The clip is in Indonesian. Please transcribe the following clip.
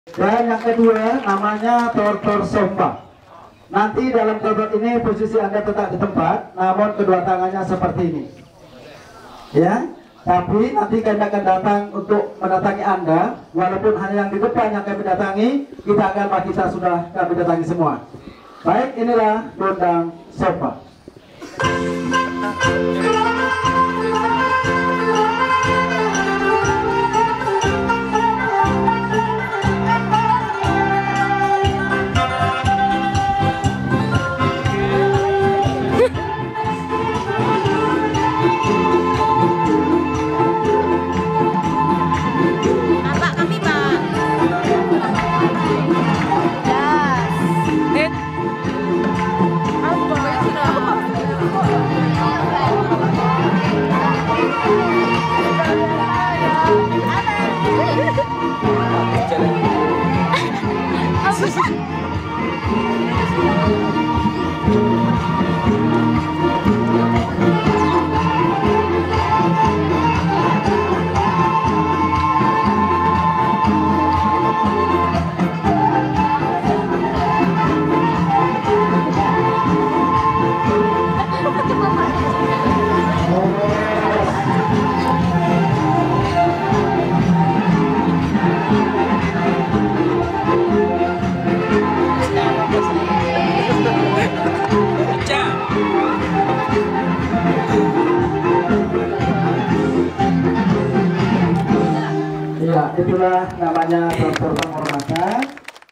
Dan yang kedua namanya tortor somba. Nanti dalam tortor ini posisi Anda tetap di tempat, namun kedua tangannya seperti ini. Ya, tapi nanti kami akan datang untuk mendatangi Anda. Walaupun hanya yang di depan yang kami datangi, kita agama kita sudah kami datangi semua. Baik, inilah gondang somba. Ya, itulah namanya tortor penghormatan.